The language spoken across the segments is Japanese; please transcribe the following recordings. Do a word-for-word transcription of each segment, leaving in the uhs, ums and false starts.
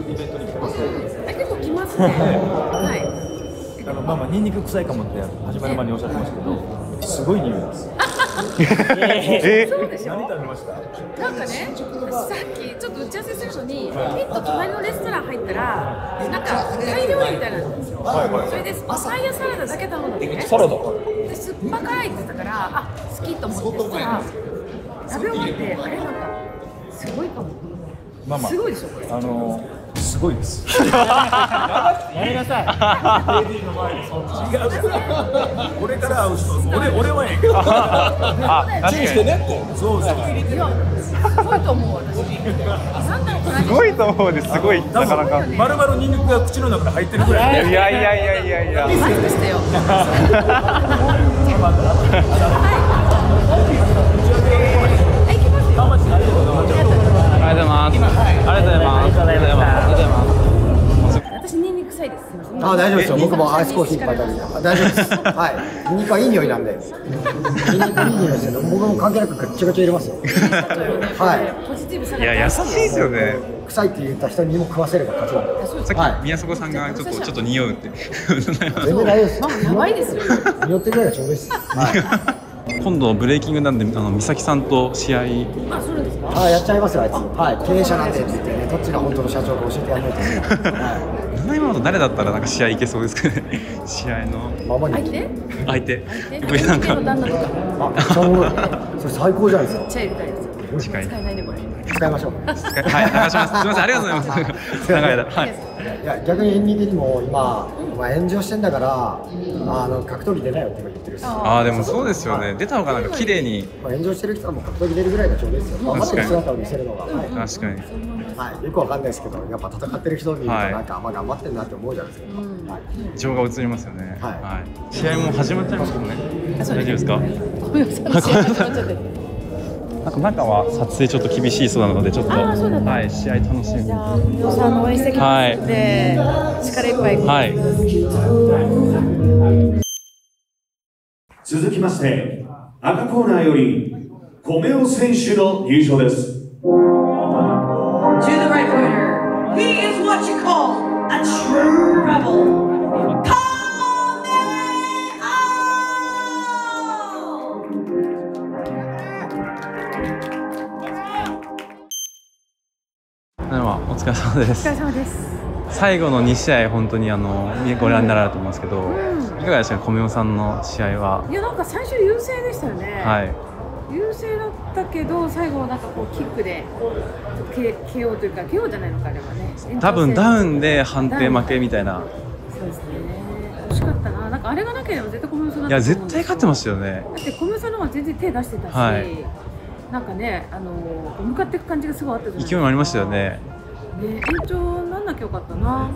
イベントに来てます。 結構来ますね。はい。 あのまあまあニンニク臭いかもって始まる前におっしゃってましたけど、すごい匂いです。 え、そうでしょ。 何食べました？ なんかね、さっきちょっと打ち合わせするのに、ピッと隣のレストラン入ったら、なんかタイ料理みたいなんですよ。それでパパイヤサラダだけ頼んでね。 サラダ。 で酸っぱ辛いって言ったから、あ、好きと思ってたら、食べ終わって、あれなんかすごいかも。 まあまあ。 すごいでしょこれ。 あのすごいです。 やめなさい。 違う。これから会う人、俺俺はええけど。 あ、確かにしてねって。 そうそう。 いや、すごいと思う私。なんだろうこれ。 すごいと思うです。すごいなかなか。 まるまるニンニクが口の中で入ってるぐらい。 いやいやいやいやいや。 マスクしてよ。 ありがとうございます。ありがとうございます。ありがとうございます。ありがとうございます。 私ニンニク臭いです。 あ、大丈夫ですよ。僕もアイスコーヒーいっぱい食べて。大丈夫です。はい。ニンニクはいい匂いなんで。ニンニクいい匂いですよ。僕も関係なくぐっちゃぐちゃ入れますよ。はい。 いや優しいですよね。 臭いって言った人にも食わせれば勝ちなんで。 さっき宮迫さんがちょっとちょっと匂うって。 全然大丈夫です。 やばいですよ。 匂ってぐらいがちょうどいいです。はい。 今度ブレイキングなんで、あの美咲さんと試合。 あ、そうですか。 あ、やっちゃいますよあいつ。はい。経営者なんでって言ってね、どっちが本当の社長か教えてやらないと。はい。 七今の誰だったらなんか試合いけそうですかね。試合の。 ままに。 相手？ 相手。 上なんか。旦那とか。 あ、それ最高じゃないですか。 チャイみたいです。 近い。 使えないねこれ。 使いましょう。 はい、流します。すみません、ありがとうございます。長い間。はい。 いや逆にエンミ的にも今、まあ、炎上してんだからあの格闘技出ないよって言ってるし、 ああでもそうですよね。出た方がなんか綺麗に、 まあ、炎上してる人はもう格闘技出るぐらいがちょうどいいですよ。頑張ってる姿を見せるのが、はい、 確かに、 はい、よくわかんないですけどやっぱ戦ってる人を見るとなんか、はい、まあ頑張ってんなって思うじゃないですか、はい、 情が映りますよね、 はいはい、試合も始まっちゃいますもんね。大丈夫ですか？なんか中は撮影ちょっと厳しいそうなのでちょっとはい試合楽しみに。 じゃあ皆さんの応援してきますので、力いっぱい。 はい。 続きまして赤コーナーより米尾選手の入場です。 To the right fighter, he is what you call a true rebel. お疲れ様です。 お疲れ様です。 最後のに試合本当にあのご覧になられたと思うんですけど、うん、いかがでしたか、米尾さんの試合は。 いやなんか最初優勢でしたよね。 はい。 優勢だったけど最後なんかこうキックで ケーオー というか ケーオー じゃないのかあれはね。 多分ダウンで判定負けみたいな。 そうですね。惜しかったな。なんかあれがなければ絶対米尾さんだったと思うんですよ。 いや絶対勝ってましたよね。 だって米尾さんの方が全然手出してたし、はい、なんかねあの向かっていく感じがすごいあったじゃないですか。 勢いもありましたよね。 ね、延長なんなきゃよかったな。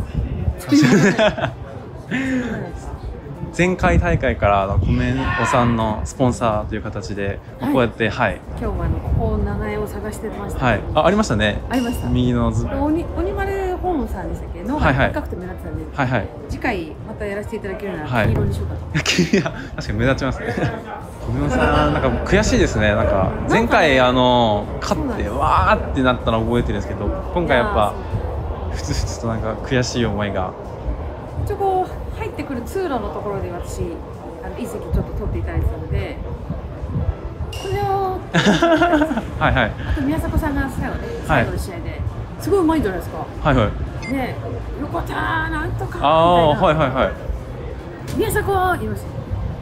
前回大会から米尾さんのスポンサーという形で、はい、こうやってはい。 今日はあのここ長屋を探してました。 はい。あ、ありましたね。 ありました。 右の図。 鬼鬼丸ホームさんでしたっけのが高くて目立ってたんで、はいはい。次回またやらせていただけるなら黄色にしようかと。いや確かに目立ちますね。米尾さんなんか悔しいですね。なんか前回あの勝ってわーってなったの覚えてるんですけど、今回やっぱふつふつとなんか悔しい思いが。 ちょこう入ってくる通路のところで私あの一席ちょっと取っていただいてたので、これをはいはい。あと宮迫さんが最後ね最後の試合ですごいうまいんじゃないですか。 はいはい。 ね横田なんとかみたいな。 ああはいはいはい。 宮迫言いました。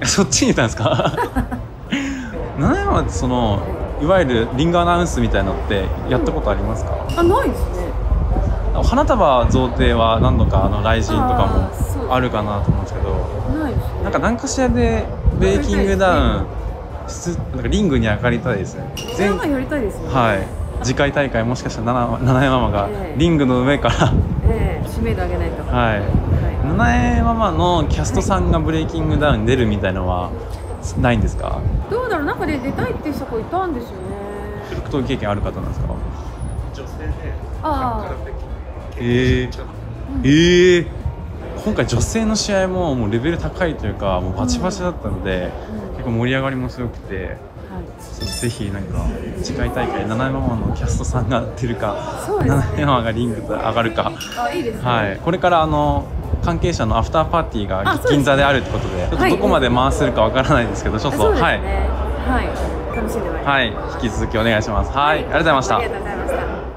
そっちにいたんですか。七山はそのいわゆるリングアナウンスみたいなのってやったことありますか？ うん、あないですね。 花束贈呈は何度かあの雷神とかもあるかなと思うんですけど、 ないですね。なんか何かしらでブレイキングダウン、なんかリングに上がりたいですね。 前回やりたいですね。はい。 次回大会もしかしたら七重ママがリングの上から、 ええ、知名度上げないと。 はい。七重ママのキャストさんがブレイキングダウンに出るみたいのはないんですか？ どうだろう、なんかで出たいっていう人いたんですよね。 格闘技経験ある方なんですか？ 女性で。 ああ。 えー、えー、今回女性の試合ももうレベル高いというかもうバチバチだったので、うん、結構盛り上がりもすごくて、 ぜひなんか次回大会ななママのキャストさんが出るか、 そうですね、 ななママがリングで上がるか、 あ、いいですね、 はい、これからあの関係者のアフターパーティーがあそうですね銀座であるってことで、ちょっとどこまで回せるかわからないですけど、ちょっと、 そうですね、 はい、 はい、楽しんでまいります。 はい、引き続きお願いします。はい、ありがとうございました。 ありがとうございました。